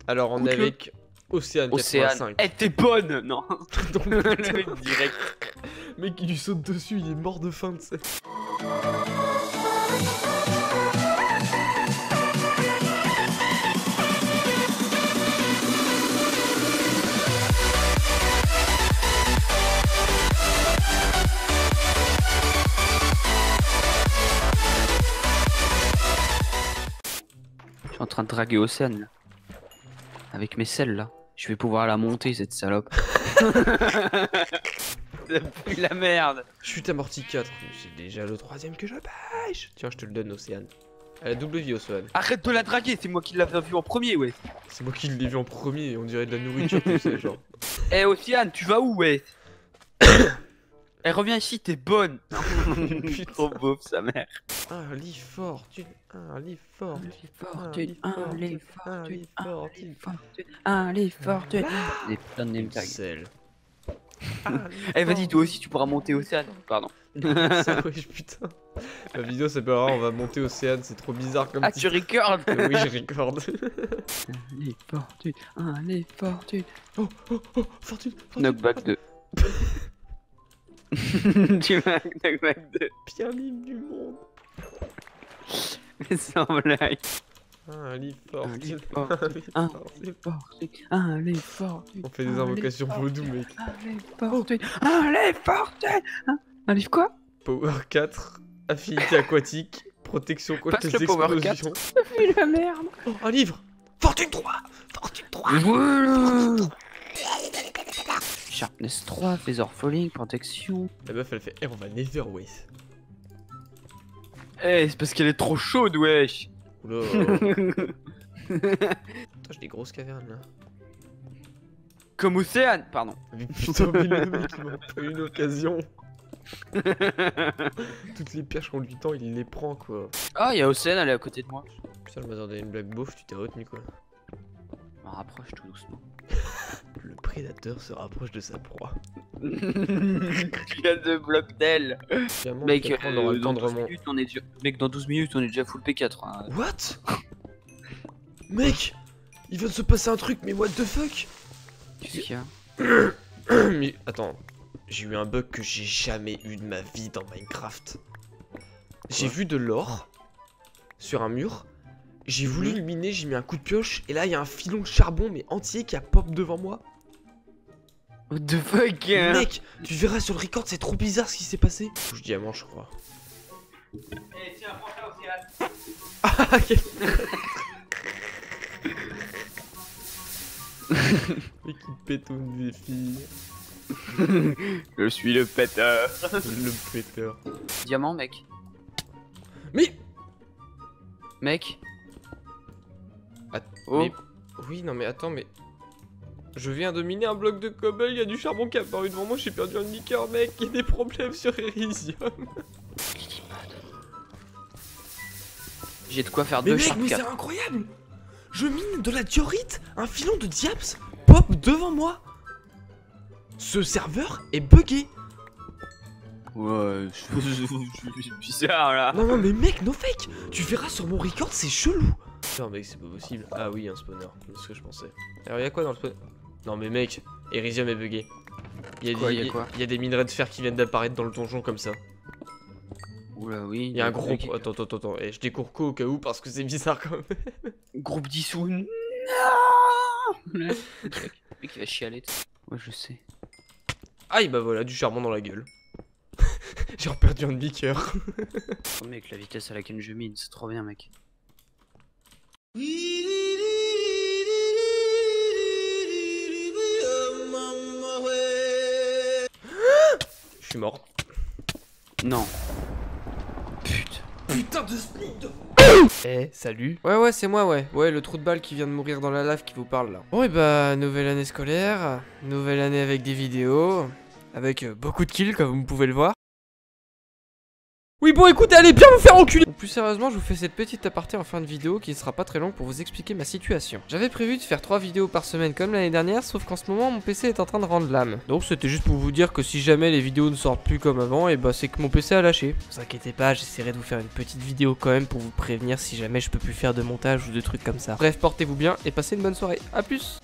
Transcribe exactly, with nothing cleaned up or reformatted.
Alors on est avec Océane Océane. quatre-vingt-cinq. Eh, t'es bonne. Non. Donc, Le mec direct. mec il lui saute dessus, il est mort de faim, tu sais. Je suis en train de draguer Océane là. Avec mes selles là. Je vais pouvoir la monter cette salope. Ça pue la merde. Chute amorti quatre. C'est déjà le troisième que je pêche. Tiens, je te le donne, Océane. Elle a double vie, Océane. Arrête de la draguer, c'est moi qui l'avais vu en premier, ouais. C'est moi qui l'ai vu en premier, on dirait de la nourriture, tu sais, genre. Eh hey, Océane, tu vas où, ouais? Eh, reviens ici, t'es bonne. Putain. Trop beau, sa mère. Un lit fortune, un lit fortune, Fortune, un lit fortune, un un lit fortune, un lit fortune. Des plein de name tags. Sel. Eh, vas-y, toi aussi, tu pourras monter Océane. Pardon. Ça, ouais, putain. La vidéo s'appellera On va monter Océane, c'est trop bizarre comme Ah, tu titre. recordes? Oui, je recorde. Un lit fortune, un lit fortune. Oh, oh, oh, fortune, fortune. Knockback deux. Tu m'as knockback deux. Pire ligne du monde. Mais sans blague. Un lit Un lit fortune, fortune, un fortune. lit fortune, un lit fortune. On fait des invocations vaudou, mec. Un lit fortune, un lit fortune. Un- Un livre quoi? Power quatre, affinité aquatique, protection contre Passe les le Power explosions. Mais la merde. Oh, un livre. Fortune trois. Fortune trois. Voilà. Sharpness trois, Feather Falling, protection. La meuf, elle fait, eh, on va Netherways. Eh, c'est parce qu'elle est trop chaude, wesh. Oula. Putain, j'ai des grosses cavernes là. Comme Océane, pardon. Mais putain, mais le mec, il m'a pas eu une occasion. Toutes les pierres qu'on lui tend, il les prend quoi. Ah, il y a Océane, elle est à côté de moi. Putain, le bazar de une blague beauf, tu t'es retenu quoi. Je m'en rapproche tout doucement. Le prédateur se rapproche de sa proie. Tu viens de bloc d'elle. Finalement, Mec, après, on aura euh, le temps dans de douze remonter. minutes, on est déjà... Mec, dans douze minutes, on est déjà full P quatre. Hein. What? Mec, il vient de se passer un truc, mais what the fuck? Qu'est-ce qu'il y a? Mais attends, j'ai eu un bug que j'ai jamais eu de ma vie dans Minecraft. J'ai vu de l'or sur un mur. J'ai voulu Mhm. le miner, j'ai mis un coup de pioche et là il y a un filon de charbon mais entier qui a pop devant moi. What the fuck hein? Mec, tu verras sur le record, c'est trop bizarre ce qui s'est passé. Touche diamant, je crois. Eh, tiens, prends ça, Océane. Ah, quel... Mais qui pétoune des filles. Je suis le péteur. Le péteur. Diamant, mec. Mais... Mec. Att- Oh. mais- Oui, non mais attends, mais... Je viens de miner un bloc de cobble, il y a du charbon qui est apparu devant moi, j'ai perdu un demi-cœur, mec, il y a des problèmes sur Elysium. J'ai de quoi faire Mais deux mec, Sharp mais c'est quatre. incroyable! Je mine de la diorite, un filon de diaps pop devant moi. Ce serveur est buggé. Ouais, c'est bizarre là. Non, non, mais mec, no fake. Tu verras sur mon record, c'est chelou. Non, mec, c'est pas possible. Ah oui, un spawner, c'est ce que je pensais. Alors, il y a quoi dans le spawner? Non, mais mec, Elysium est buggé. Il y a, Quoi, des, y a quoi il y a des minerais de fer qui viennent d'apparaître dans le donjon comme ça. Oula, oui. Il y a un gros. mec- Attends, attends, attends, attends. Et je découvre quoi au cas où parce que c'est bizarre quand même. Groupe dissous. Non. Le mec il va chialer. Ouais, je sais. Aïe, bah voilà, du charbon dans la gueule. J'ai reperdu un demi-cœur. Oh, mec, la vitesse à laquelle je mine, c'est trop bien, mec. Je suis mort. Non. Putain. Putain de speed. Eh, salut. Ouais, ouais, c'est moi, ouais. Ouais, le trou de balle qui vient de mourir dans la lave qui vous parle là. Bon, et bah, nouvelle année scolaire. Nouvelle année avec des vidéos. Avec euh, beaucoup de kills, comme vous pouvez le voir. Oui bon écoutez, allez bien vous faire enculer. Plus sérieusement, je vous fais cette petite aparté en fin de vidéo qui ne sera pas très longue pour vous expliquer ma situation. J'avais prévu de faire trois vidéos par semaine comme l'année dernière, sauf qu'en ce moment mon P C est en train de rendre l'âme. Donc c'était juste pour vous dire que si jamais les vidéos ne sortent plus comme avant, et bah c'est que mon P C a lâché. Ne vous inquiétez pas, j'essaierai de vous faire une petite vidéo quand même pour vous prévenir si jamais je peux plus faire de montage ou de trucs comme ça. Bref, portez-vous bien et passez une bonne soirée. A plus.